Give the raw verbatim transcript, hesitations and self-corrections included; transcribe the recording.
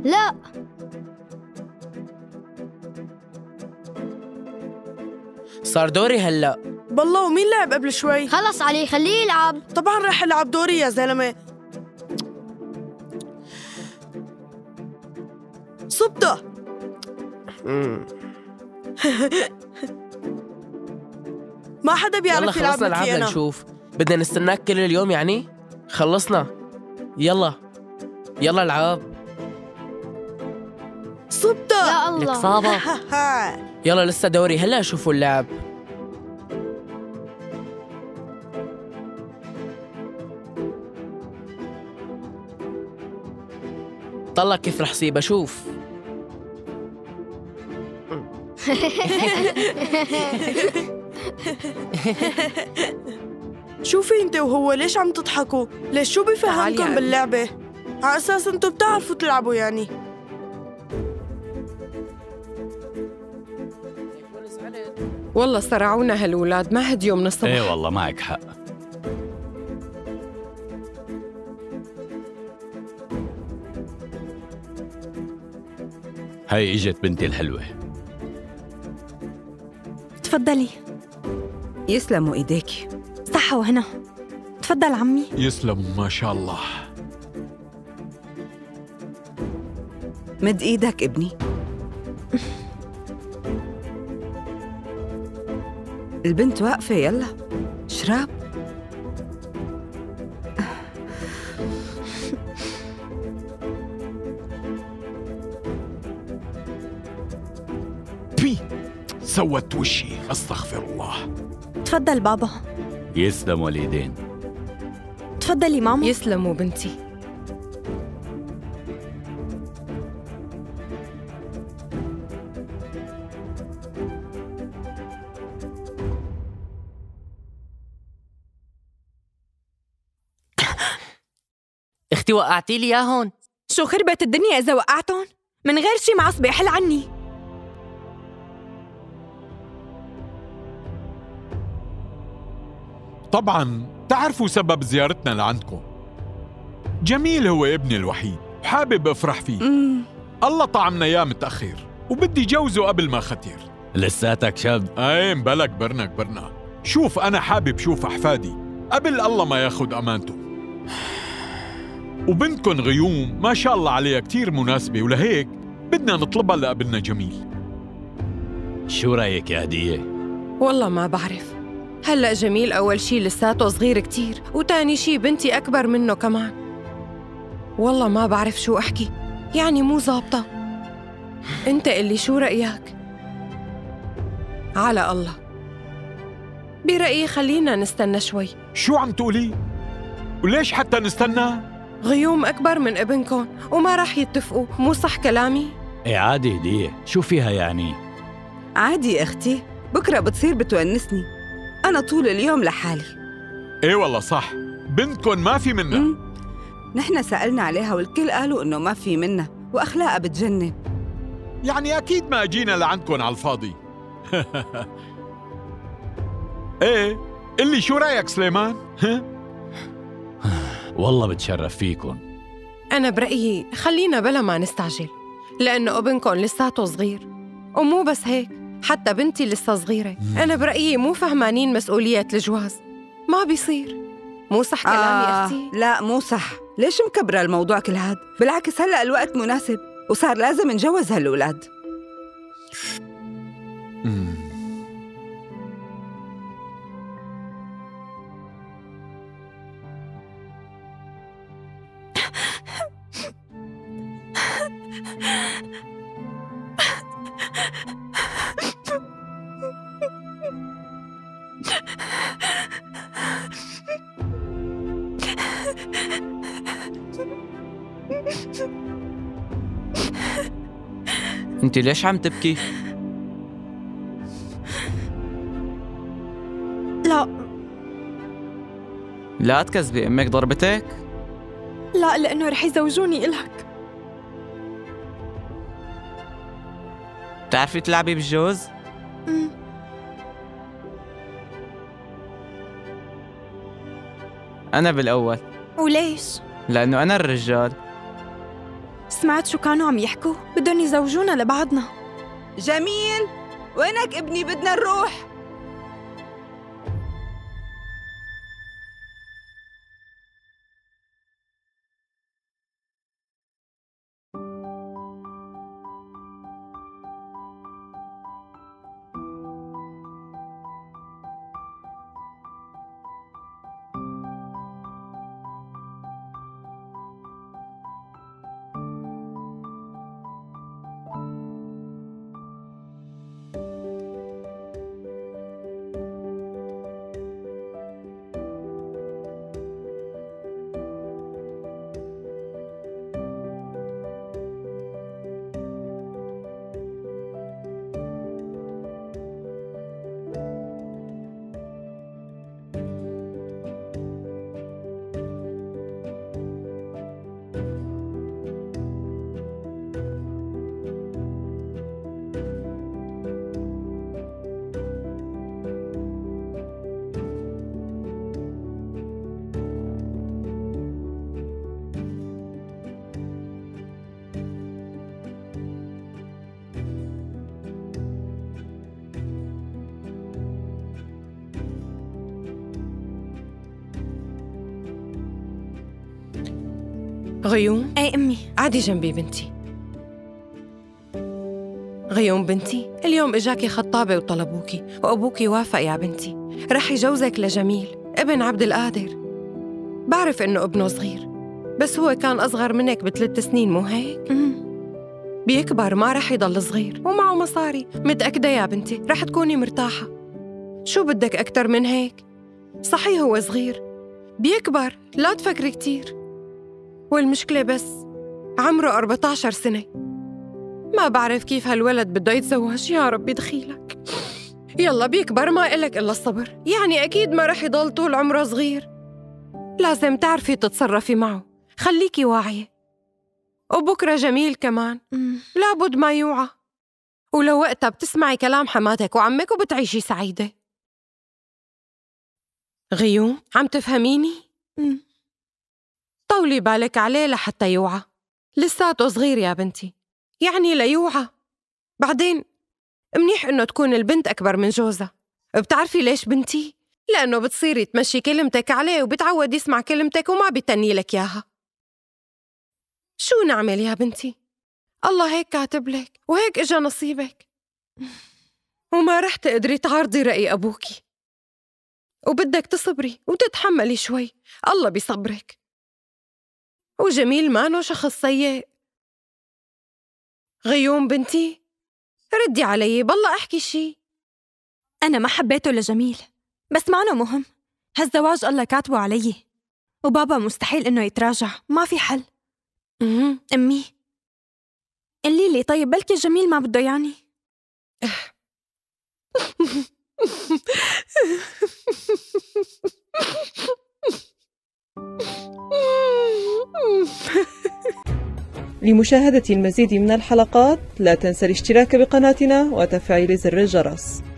لا. صار دوري هلأ. بالله ومين لعب قبل شوي؟ خلص عليه، خليه يلعب. طبعا رح ألعب دوري يا زلمة. صبته. ما حدا بيعرف يلعب خلصنا مثلي العاب أنا. لنشوف. بدنا نستناك كل اليوم يعني؟ خلصنا. يلا يلا العاب. صبته. يا لك الله. صابة. يلا لسه دوري هلا شوفوا اللعب. طلع كيف رح صيب اشوف. شوفي انت وهو ليش عم تضحكوا؟ ليش شو بيفهمكم باللعبة؟ على أساس انتوا بتعرفوا تلعبوا يعني. والله صرعونا هالولاد، ما هديوا من الصبح. ايه والله معك حق. هاي اجت بنتي الحلوة. تفضلي. يسلموا ايديك. صحة وهنا. تفضل عمي. يسلم ما شاء الله. مد ايدك ابني. البنت واقفة، يلا شراب. بي سوت وشي، استغفر الله. تفضل بابا. يسلم واليدين. تفضلي ماما. يسلموا بنتي. اختي وقعتي لي اياهم. شو خربت الدنيا إذا وقعتهم؟ من غير شي معصبة، حل عني. طبعاً تعرفوا سبب زيارتنا لعندكم. جميل هو ابني الوحيد وحابب افرح فيه. مم. الله طعمنا اياه متأخر وبدي جوزه قبل ما ختير. لساتك شاب. ايه مبلك برنا كبرنا. شوف أنا حابب شوف أحفادي قبل الله ما ياخد أمانته. وبنتكن غيوم ما شاء الله عليها كتير مناسبة، ولهيك بدنا نطلبها لابننا جميل. شو رأيك يا هدية؟ والله ما بعرف. هلأ جميل أول شي لساته صغير كتير، وتاني شي بنتي أكبر منه كمان. والله ما بعرف شو أحكي، يعني مو ظابطة. أنت اللي شو رأيك؟ على الله. برأيي خلينا نستنى شوي. شو عم تقولي؟ وليش حتى نستنى؟ غيوم أكبر من ابنكم وما راح يتفقوا، مو صح كلامي؟ ايه عادي هدية، شو فيها يعني؟ عادي يا اختي، بكره بتصير بتونسني. انا طول اليوم لحالي. ايه والله صح، بنتكن ما في منها. مم. نحن سألنا عليها والكل قالوا انه ما في منها واخلاقها بتجنن. يعني اكيد ما اجينا لعندكن على الفاضي. ايه اللي شو رايك سليمان؟ والله بتشرف فيكن. أنا برأيي خلينا بلا ما نستعجل، لأنه ابنكم لساته صغير. ومو بس هيك، حتى بنتي لسه صغيرة. أنا برأيي مو فهمانين مسؤولية الجواز. ما بيصير. مو صح كلامي آه أختي؟ لا مو صح. ليش مكبرة الموضوع كل هاد؟ بالعكس هلأ الوقت مناسب وصار لازم نجوز هالولاد. انت ليش عم تبكي؟ لا لا تكذبي، امك ضربتك؟ لا، لأنه رح يزوجوني إلك. بتعرفي تلعبي بالجوز؟ مم. أنا بالأول. وليش؟ لأنه أنا الرجال. سمعت شو كانوا عم يحكوا؟ بدهم يزوجونا لبعضنا. جميل، وينك ابني؟ بدنا نروح. غيوم؟ ايه أمي. قعدي جنبي بنتي. غيوم بنتي، اليوم إجاكي خطابة وطلبوكي، وأبوكي وافق يا بنتي، رح يجوزك لجميل ابن عبد القادر. بعرف إنه ابنه صغير، بس هو كان أصغر منك بثلاث سنين، مو هيك؟ أمم. بيكبر ما رح يضل صغير ومعه مصاري. متأكدة يا بنتي رح تكوني مرتاحة. شو بدك أكتر من هيك؟ صحيح هو صغير، بيكبر، لا تفكري كتير. والمشكلة بس عمره أربعة عشر سنة. ما بعرف كيف هالولد بده يتزوج، يا ربي دخيلك. يلا بيكبر، ما إلك إلا الصبر، يعني أكيد ما رح يضل طول عمره صغير. لازم تعرفي تتصرفي معه، خليكي واعية. وبكرة جميل كمان، أمم. لابد ما يوعى. ولو وقتها بتسمعي كلام حماتك وعمك وبتعيشي سعيدة. غيوم، عم تفهميني؟ أمم. طولي بالك عليه لحتى يوعى، لساته صغير يا بنتي، يعني ليوعى. بعدين منيح إنه تكون البنت أكبر من جوزها. بتعرفي ليش بنتي؟ لأنه بتصيري تمشي كلمتك عليه وبتعود يسمع كلمتك وما بيتني لك ياها. شو نعمل يا بنتي؟ الله هيك كاتب لك وهيك إجا نصيبك، وما رح تقدري تعارضي رأي أبوكي، وبدك تصبري وتتحملي شوي، الله بيصبرك. وجميل مانو شخص سيء. غيوم بنتي، ردي علي بالله احكي شي. أنا ما حبيته لجميل، بس معنى مهم، هالزواج الله كاتبه علي، وبابا مستحيل إنه يتراجع، ما في حل. أمم. أمي قلي لي طيب، بلكي جميل ما بده يعني. لمشاهدة المزيد من الحلقات لا تنسى الاشتراك بقناتنا وتفعيل زر الجرس.